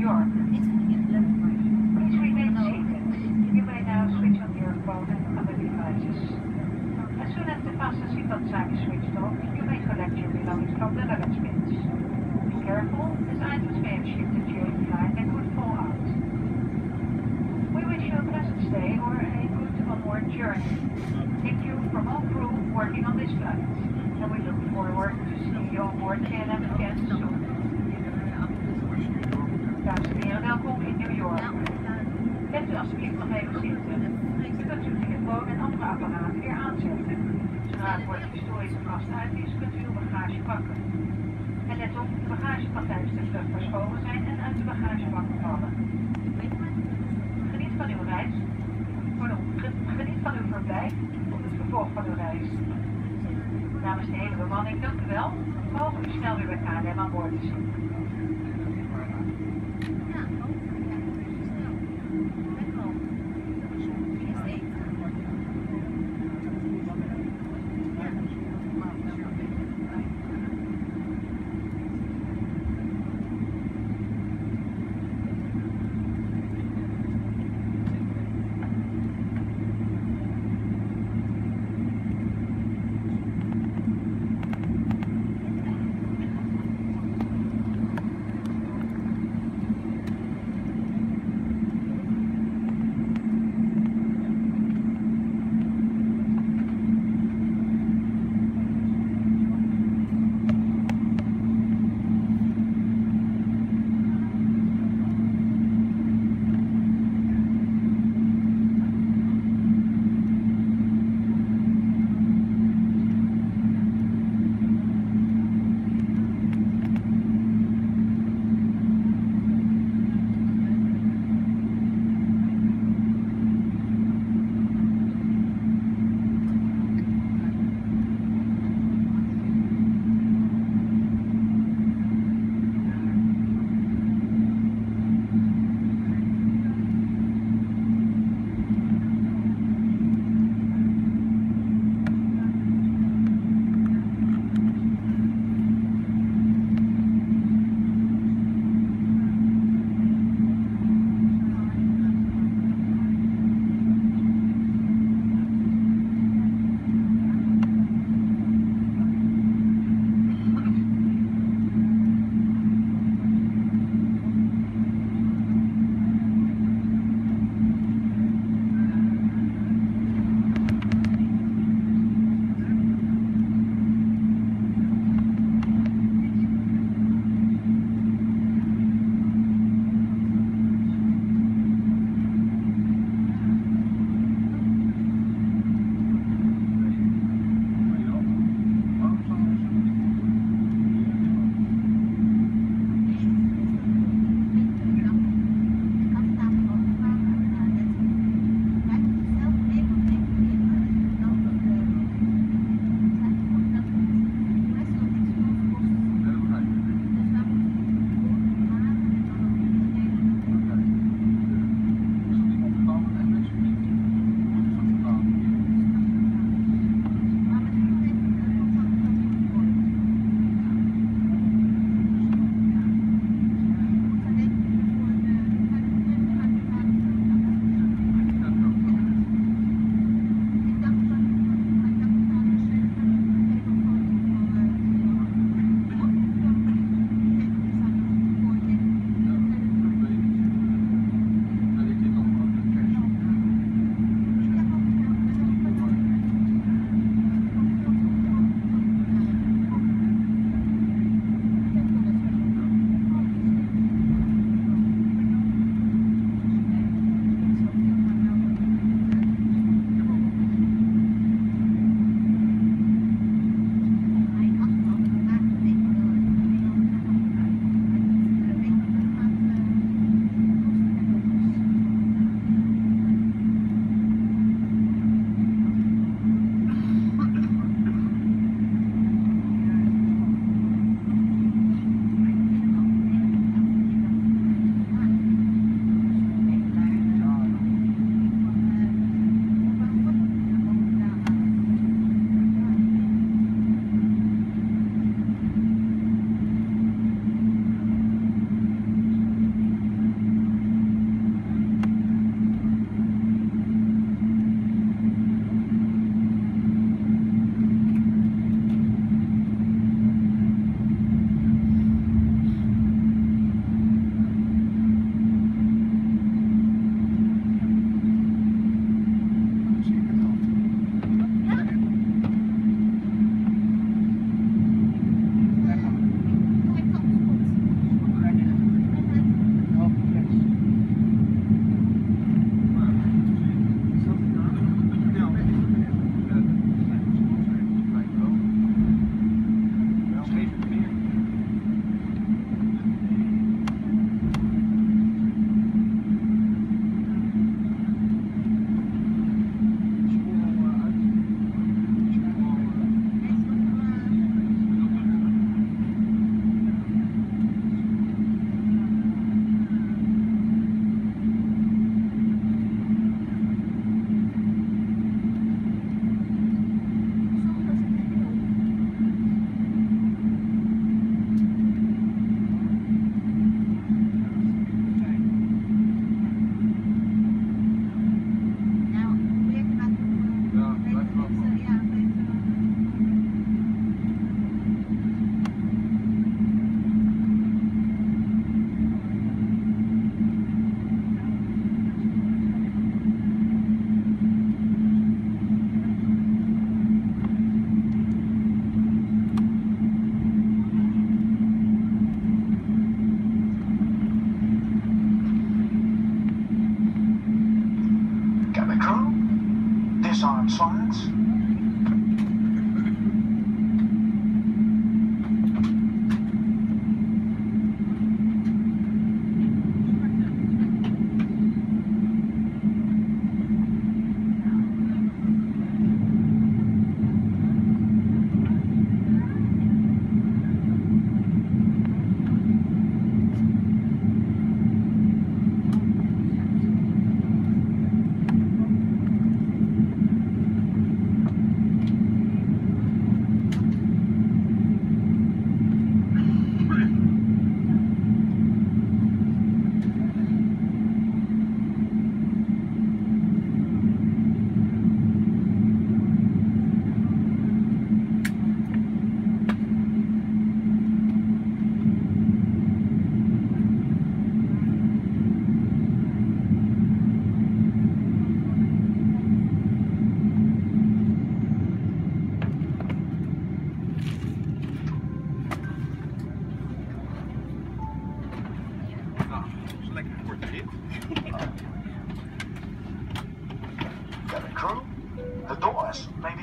York. Please remain seated. You may now switch on your phone and other devices. As soon as the fasten seatbelt sign is switched off, you may collect your belongings from the luggage bins. Be careful, as items may have shifted during flight and could fall out. We wish you a pleasant stay or a good onward journey. Thank you from all crew working on this flight, and we look forward to seeing you on board KLM again soon. Dames en heren, welkom in New York. Bent u alsjeblieft nog even zitten. U kunt uw telefoon en andere apparaten weer aanzetten. Zodra het woord historische gast uit is, kunt u uw bagage pakken. En let op, de bagagepakt tijdens de vlucht verschoven zijn en uit de bagagebak vallen. Geniet van uw reis. Geniet van uw verblijf op het vervolg van uw reis. Namens de hele bemanning, dank u wel. We hopen u snel weer bij KLM aan boord te zien. Disarm science. Cabin crew, the doors may